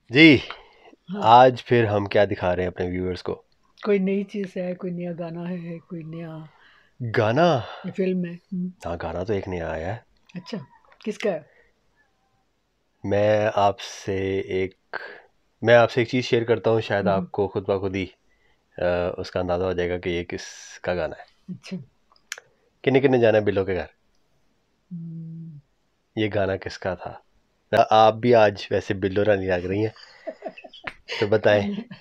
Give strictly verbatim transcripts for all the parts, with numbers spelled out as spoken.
जी। हाँ, आज फिर हम क्या दिखा रहे हैं अपने व्यूअर्स को? कोई नई चीज़ है, कोई नया गाना है, कोई नया गाना। फिल्म है। हम्म, हाँ, गाना तो एक नया आया है। अच्छा, किसका है? मैं आपसे एक मैं आपसे एक चीज़ शेयर करता हूँ, शायद हम्म, आपको खुद ब खुद ही अ, उसका अंदाज़ा हो जाएगा कि ये किसका गाना है। अच्छा। किन्ने किन्ने जाना है बिल्लो के घर, हम्म, ये गाना किसका था? आप भी आज वैसे बिल्लो रानी लग रही हैं, तो बताएं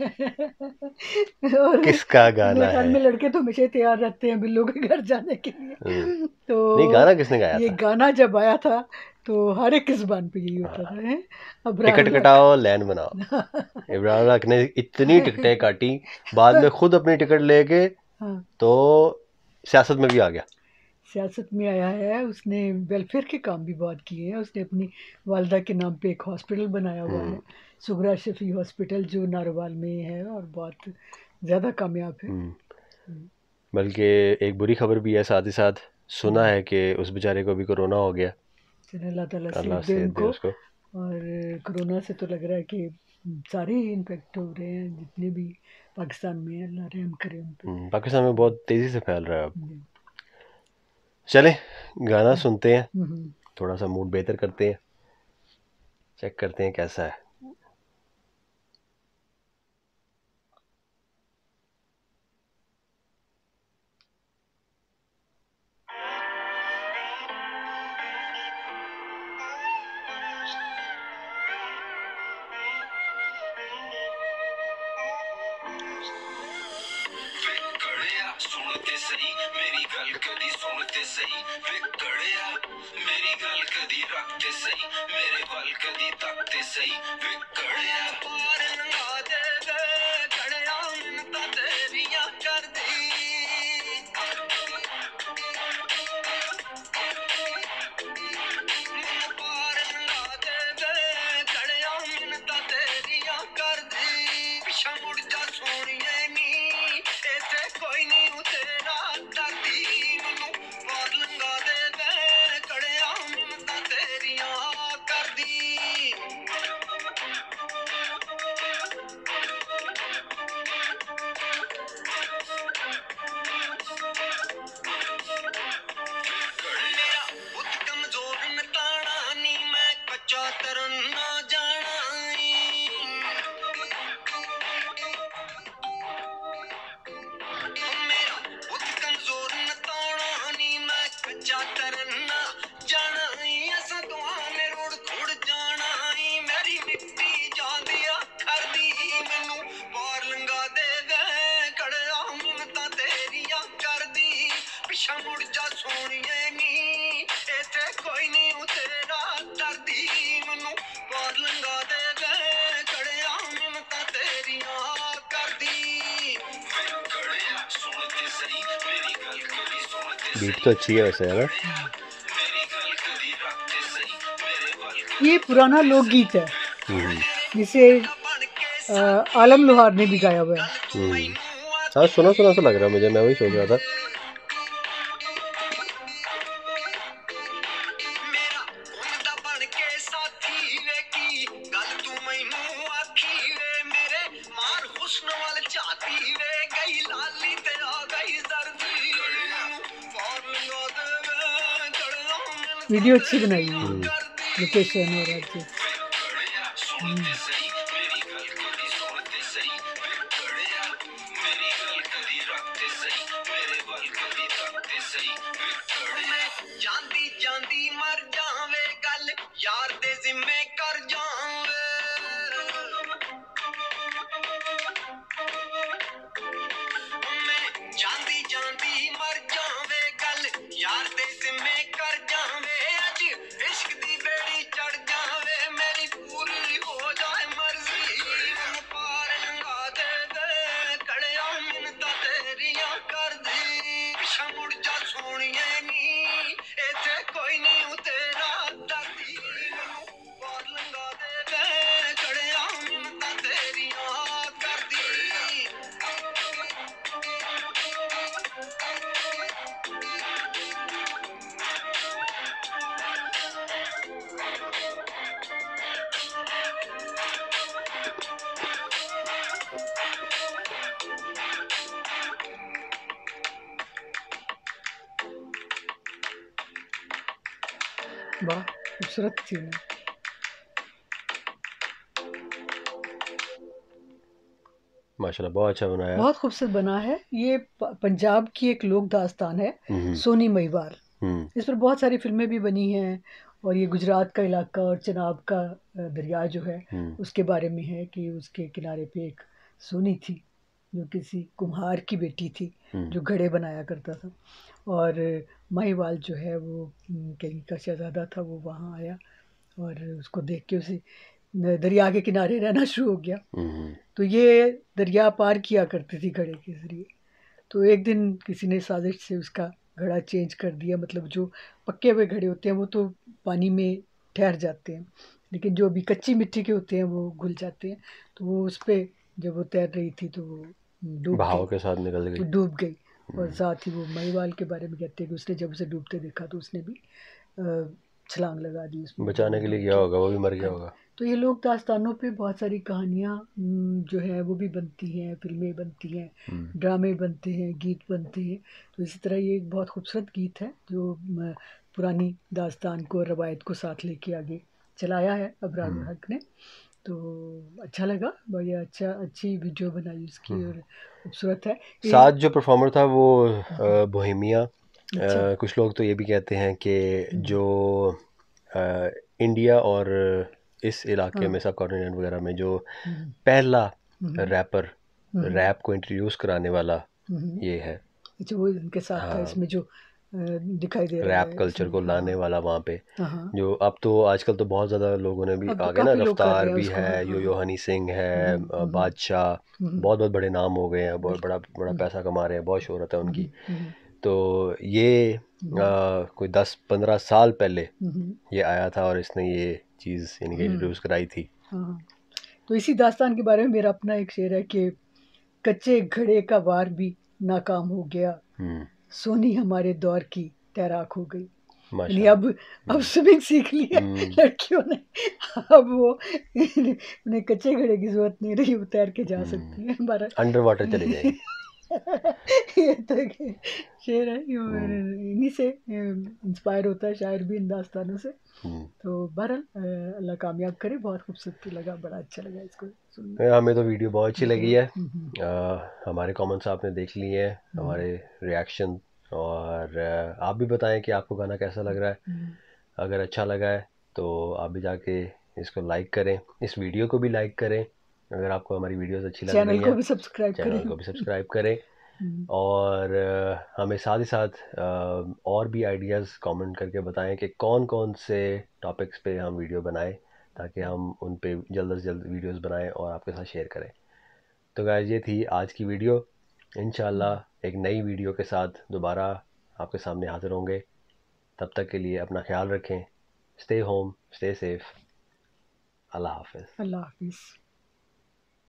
और किसका मेरे गाना ख्याल है? में लड़के तो हमेशा ही तैयार रहते हैं बिल्लो के घर जाने के हम्म, लिए। नहीं, तो गाना किसने गाया ये था? गाना जब आया था तो हर एक की जुबान पे यही होता हाँ, था है, टिकट अब्रार लक। कटाओ लैन बनाओ। इब्राहिम हक ने इतनी टिकटें काटी, बाद में खुद अपनी टिकट लेके हाँ, तो सियासत में भी आ गया। सियासत में आया है, उसने वेलफेयर के काम भी बहुत किए हैं। उसने अपनी वालदा के नाम पे एक हॉस्पिटल बनाया हुआ हम्म, है, सुगरा शफी हॉस्पिटल, जो नारोवाल में है और बहुत ज़्यादा कामयाब है। हम्म। हम्म, बल्कि एक बुरी खबर भी है साथ ही साथ, सुना हम्म, है कि उस बेचारे को भी कोरोना हो गया। चलिए अल्लाह ताला अल्लाह सेहत दे सेहत दे उनको। उसको। और कोरोना से तो लग रहा है कि सारे ही इन्फेक्ट हो रहे हैं जितने भी पाकिस्तान में हैं, अल्लाह रहम करे उन पे। हम्म, पाकिस्तान में बहुत तेज़ी से फैल रहा है अब। हम्म, चले गाना हम्म, सुनते हैं, हम्म। थोड़ा सा मूड बेहतर करते हैं, चेक करते हैं कैसा है। सुनते सही मेरी गल कदी, सुनते सही विकड़िया मेरी गल कदी, रखते सही मेरे वल कदी, तकते सही विकड़िया। पार लंघा दे वे कड़िया मिन्नतां तेरियां करदी, मैनूं पार लंघा दे वे कड़िया मिन्नतां तेरियां करदी। पिछा मुड़ जा सोहणीए नी, इत्थे कोई नहीं ऊ तेरा डरदी। मैनूं पार लंघा दे वे कड़िया मिन्नतां तेरियां करदी। मेरा बुत कमजोर नताना नी, मैं कच्चा तरन ना जाना ई। मेरा बुत कमजोर नताना नी, मैं कच्चा तरन ना जाना ई। असां दुआं ने रुड़ खुड़ जाना ई, मेरी मिट्टी जांदी अखर दी। मैनूं पार लंघा दे वे कड़िया मिन्नतां तेरियां करदी। पिछा मुड़ जा सोहणीए नी, इत्थे कोई नहीं ऊ तेरा डरदी। मैनूं पार लंघा दे वे कड़िया मिन्नतां तेरियां करदी। बीट तो अच्छी है वैसे, है ना? ये पुराना लोकगीत है हम्म, जिसे अ, आलम लोहार ने भी गाया हुआ है। हम्म। हाँ, सुना सुना सा लग रहा है मुझे, मैं वही सोच रहा था। मेरा घुमदा बन के साथी वे की गल तू मैनू आखी वे, मेरे मार हुस्न वाल चाहती वे गई लाली ते आ गई जर्दी। पार लंघा दे वे कड़िया मिन्नतां वीडियो अच्छी बनाई हुई हम्म, है लोकेशन और हर चीज। हम्म, ਜਾਂਦੀ ਜਾਂਦੀ ਮਰ ਜਾਵੇ ਗੱਲ ਯਾਰ ਦੇ ਜ਼ਿੰਮੇ ਕਰ ਜਾਵੇ। ਮੈਂ ਜਾਂਦੀ ਜਾਂਦੀ ਮਰ ਜਾਵੇ ਗੱਲ ਯਾਰ ਦੇ ਜ਼ਿੰਮੇ ਕਰ ਜਾਵੇ। ਅੱਜ ਇਸ਼ਕ ਦੀ ਬੇੜੀ ਚੜ ਜਾਵੇ, ਮੇਰੀ ਪੂਰੀ ਹੋ ਜਾ वाह खूबसूरत थी। माशाल्लाह बहुत अच्छा बनाया। बहुत खूबसूरत बना है। ये प- पंजाब की एक लोक दास्तान है, हम्म सोनी महिवाल। हम्म इस पर बहुत सारी फिल्में भी बनी हैं और ये गुजरात का इलाका और चिनाब का अ, दरिया जो है हम्म उसके बारे में है कि उसके किनारे पे एक सोनी थी जो किसी कुम्हार की बेटी थी हम्म जो घड़े बनाया करता था। और महिवाल जो है वो हम्म, कहीं का शहजादा था, वो वहाँ आया और उसको देख के उसे न- दरिया के किनारे रहना शुरू हो गया। हम्म तो ये दरिया पार किया करती थी घड़े के ज़रिए। तो एक दिन किसी ने साजिश से उसका घड़ा चेंज कर दिया, मतलब जो पक्के हुए घड़े होते हैं वो तो पानी में ठहर जाते हैं, लेकिन जो अभी कच्ची मिट्टी के होते हैं वो घुल जाते हैं। तो वो उस पे जब वो तैर रही थी तो वो डूब बहाव गई, के साथ निकल वो गई। डूब गई। और साथ ही वो महिवाल के बारे में कहते हैं कि उसने जब उसे डूबते देखा तो उसने भी अ, छलांग लगा दी उसमें, बचाने वो के लिए डूब गया गया। होगा, वो भी मर गया हाँ, होगा। तो ये लोक दास्तानों पे बहुत सारी कहानियाँ हम्म, जो है वो भी बनती हैं, फिल्में बनती हैं, हम्म ड्रामे बनते हैं, गीत बनते हैं। तो इसी तरह ये एक बहुत खूबसूरत गीत है जो म, पुरानी दास्तान को, रवायत को साथ लेके आगे चलाया है अबरार हम्म हक ने। तो अच्छा लगा, बढ़िया, अच्छा, अच्छी वीडियो बनाई उसकी हम्म। और खूबसूरत है ये। साथ जो परफॉर्मर था वो अ, बोहेमिया। अच्छा। अ, कुछ लोग तो ये भी कहते हैं कि हम्म, जो अ, इंडिया और इस इलाके हाँ। में, सब कॉन्टिनेंट वगैरह में जो हम्म, पहला हम्म, रैपर, हम्म, रैप को इंट्रोड्यूस कराने वाला हम्म। ये है। अच्छा, वो इनके साथ था हाँ, इसमें जो अ, दिखाई दे रहा रैप है कल्चर इसमें। को लाने हाँ वाला वहाँ पे। हाँ हाँ। जो अब तो आजकल तो बहुत ज़्यादा लोगों ने भी अब आ गए ना, काफ़ी लोग कर रफ्तार रहे हैं भी उसको। है, हाँ यो हाँ यो हाँ। हनी सिंह है, हम्म, अ, हम्म, बादशाह, हम्म, बहुत बहुत बड़े नाम हो गए हैं, बहुत बिल्कुल। बड़ा बड़ा हम्म, पैसा कमा रहे हैं, बहुत शोहरत है हम्म, उनकी। हम्म, तो ये हम्म, अ, कोई दस पंद्रह साल पहले हम्म, ये आया था और इसने ये चीज़ यानी कि हम्म, इंट्रोड्यूस कराई थी। हाँ हाँ। तो इसी दास्तान के बारे में मेरा अपना एक शेर है कि कच्चे घड़े का वार भी नाकाम हो गया, हम्म सोनी हमारे दौर की तैराक हो गई। यानी माशाल्लाह। अब अब हम्म स्विमिंग सीख ली है हम्म लड़कियों ने। अब वो उन्हें कच्चे घड़े की जरूरत नहीं रही, वो तैर के जा हम्म सकती है। हमारा अंडर वाटर चली जाएगी। ये तो एक शेर है, ये हम्म इन्हीं से इंस्पायर होता है शायर भी, इन दास्तानों से। हम्म। तो बहरहाल अ, अल्लाह कामयाब करे। बहुत खूबसूरत लगा, बड़ा अच्छा लगा इसको सुनना। नहीं, हमें तो वीडियो बहुत अच्छी लगी है। हम्म, हम्म, अ, हमारे कमेंट्स आपने देख लिए हैं, हम्म, हमारे रिएक्शन। और अ, आप भी बताएं कि आपको गाना कैसा लग रहा है। हम्म, अगर अच्छा लगा है तो आप भी जाके इसको लाइक करें, इस वीडियो को भी लाइक करें। अगर आपको हमारी वीडियोस अच्छी लग चैनल रही को हैं, भी सब्सक्राइब करें। चैनल को भी सब्सक्राइब करें। हम्म, और अ, हमें साथ ही साथ अ, और भी आइडियाज़ कमेंट करके बताएं कि कौन कौन से टॉपिक्स पे हम वीडियो बनाएं, ताकि हम उन पे जल्द से जल्द वीडियोस बनाएं और आपके साथ शेयर करें। तो गाइस, ये थी आज की वीडियो। इंशाल्लाह एक नई वीडियो के साथ दोबारा आपके सामने हाजिर होंगे। तब तक के लिए अपना ख्याल रखें। Stay home, stay safe. Allah हाफिज़। अल्लाह हाफिज़।